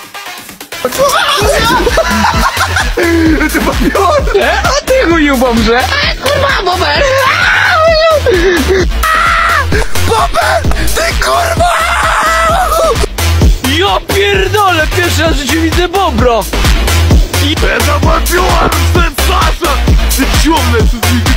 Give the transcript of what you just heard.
Ty papior! A ty chuju bomrze! Kurwa, Bober! Bober! Ty kurwa! Ja pierdolę, pierwszy raz w życiu widzę bobra! Ja zobaczyłam sensacja! Ty ciągle,